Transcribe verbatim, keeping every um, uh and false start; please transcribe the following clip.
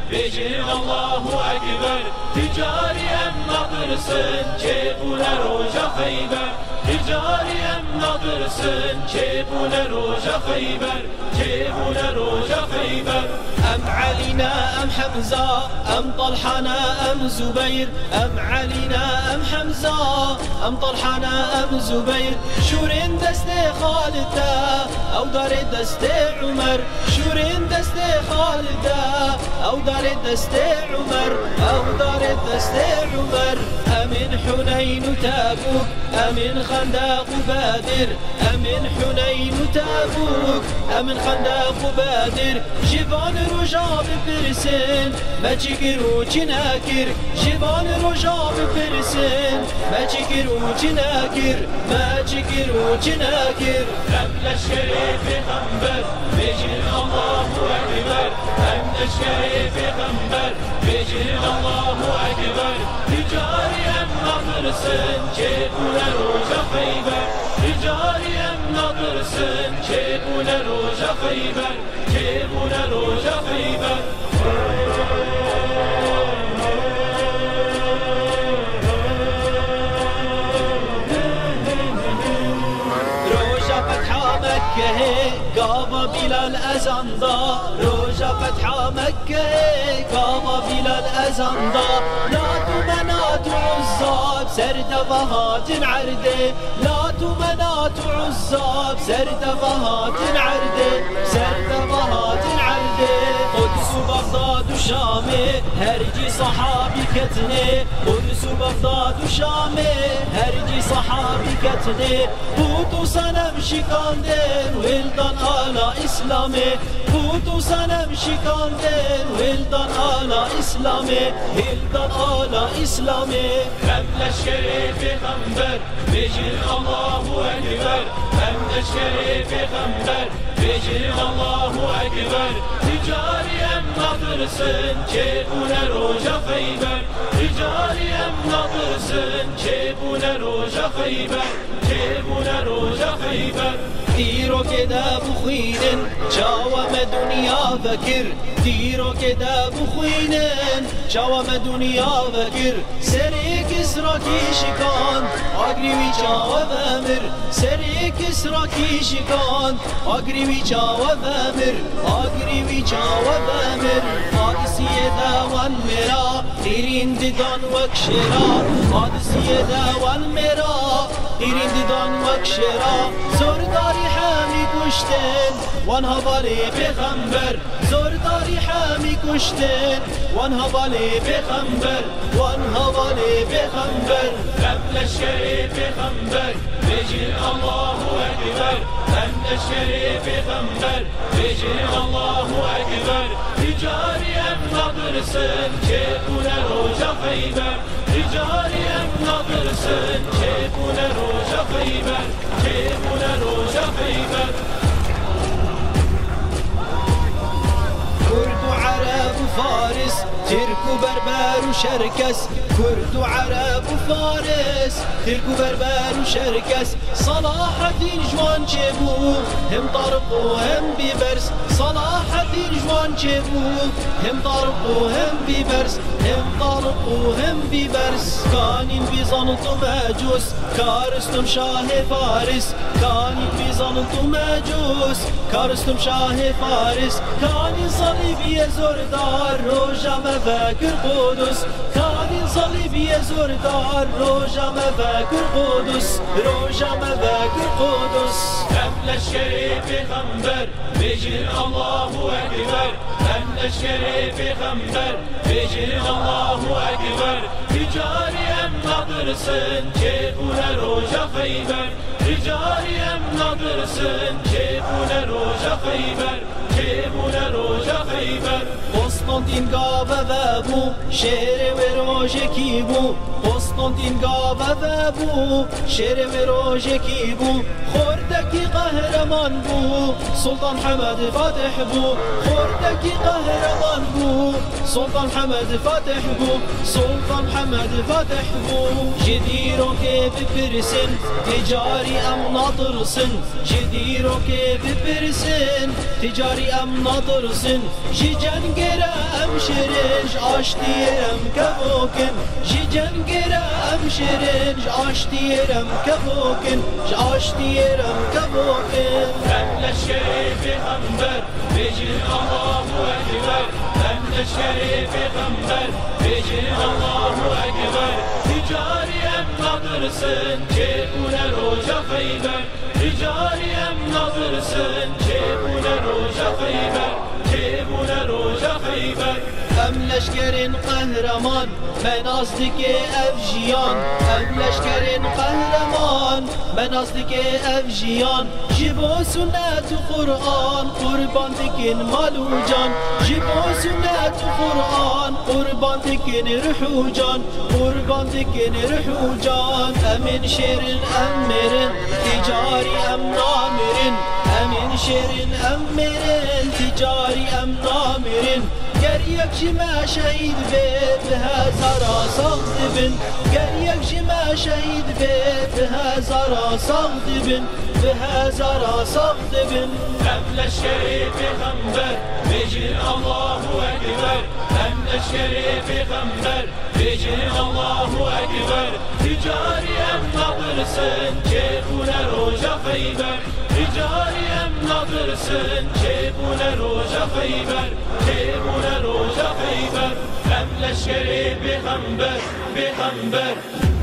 بجن الله أكبر تجاري أم ناطرسن كيبونا روجا خيبر تجاري أم ناطرسن كيبونا روجا خيبر كيبونا روجا خيبر أم علينا أم حمزة أم طلحنا أم زبير أم علينا أم حمزة أم طلحنا أم زبير شورين دستي خالده أو دار دستي عمر شورين دستي خالده أو دار دستي عمر أو دار دستي عمر أمن حنين تابوك أمن خندق بادر أمن حنين تابوك أمن خندق بادر جبان رجا بپرسن ما چی رو چی نکر جبان رجا بپرسن ما چی رو چی نکر ما چی رو چی نکر هم لشکری پیغمبر بجن الله اکبر هم لشکری پیغمبر بجن الله اکبر تجاری هم ناطرسن كيبونا روجا خيبر تجاری هم ناطرسن كيبونا روجا خيبر كيبونا روجا خيبر روجا فتحة مكة قابا بلا الأذان دا روجا فتحة مكة قابا بلا الأذان دا لات ومنات وعزاب سرد فهات عرده لات ومنات وعزاب سرد فهات عرده سرد فهات عرده قدس وبغداد وشامي هرجي صحابي كتني قدس وبغداد وشامي هرجي صحابي كتني بوت وصنم شكاندين ولدان آلا إسلامي بوت وصنم شكاندين ولدان آلا إسلامي ولدان آلا إسلامي هم لشكري پیغمبر بجن الله أكبر هم لشكري پیغمبر بجن الله أكبر تجاري أم ناطرسن كيبونا روجا خيبر تجاري أم ناطرسن كيبونا روجا خيبر كيبونا روجا خيبر دیرو که دا بخوینن چاوم دنیا فکر دیرو که دا بخوینن چاوم دنیا فکر سری کسرا کی شکان آگریوی چاو ومر سری کسرا کی شکان آگریوی چاو ومر آگریوی چاو ومر آدسی دوان مرا دیرین دیدان وکشرا آدسی دوان مرا دیرین دیدان وکشرا زورداری حامی کشتن وانها بالی پیغمبر زورداری حامی کشتن وانها بالی پیغمبر وانها بالی پیغمبر هم لشکری پیغمبر بجن الله اکبر هم لشکری پیغمبر بجن الله اکبر تجاری ام ناطرسن كيبونا روجا خيبر تجاری ام ناطرسن كيبونا روجا خيبر كيبونا روجا خيبر كرد وعرب وفارس ترك وبربر وشركس كرد وعرب وفارس ترك وبربر وشركس صلاح الدين جوان جيبو هم طرقو هم ببرس صلاح الدين جوان جيبو هم طرقو هم ببرس هم طرقو هم ببرس كان بيزنط ماجوس كارستم شاه فارس كان بيزنط ماجوس كارستم شاه فارس كان صليبي زردار روجا مفاكر قدس كان صليبي زردار روجا مفاكر قدس روجا مفاكر قدس هم لشكري پیغمبر بجن الله اكبر هم لشكري پیغمبر بجن الله اكبر تجاري ام ناطرسن كيبونا روجا خيبر تجاري ام ناطرسن كيبونا روجا خيبر كيبونا روجا خيبر قسطنطين قابا بابو شير وروج كيبو قسطنطين قابا بابو شير وروج كيبو خوردكي قهرمان بو سلطان حمد فاتح بو خوردكي قهرمان بو سلطان حمد فاتح بو سلطان حمد فاتح بو جديرو كيف برسن تجاري ام ناطرسن جديرو كيف برسن تجاري ام ناطرسن جيجن قرا ام شرنج اشتيرم كفوكن جيجن قرا ام شرنج اشتيرم كفوكن اشتيرم كفوكن هم لشكري پیغمبر بجن الله اکبر هم لشکری پیغمبر بجن الله اکبر تجاری ام ناظرسın چپونه روژا خیبر تجاری ام ناظرسın چپونه روژا خیبر چپونه روژا خیبر ام لشکرین قهرمان من ازدیک افجیان ام لشکرین قهرمان من ازدیک افجیان جبو سنت قرآن قربان دکن مالو جان جبو سنت قرآن قربان دکن روح جان قربان دکن روح جان امین شیرین امرین تجاری ام نامرین امین شیرین امرین تجاری ام نامرین گریک جما شهید به به هزارا ساخت بن گریک جما شهید به به هزارا ساخت بن به هزارا ساخت بن هم لشکری پیغمبر بجن الله اکبر هم لشکری پیغمبر بجن الله اکبر تجاری ام ناظرسın چپونه روژا خیبر تجاری ام ناظرسın چپونه روژا خیبر چپونه روژا خیبر هم لشکری پیغمبر پیغمبر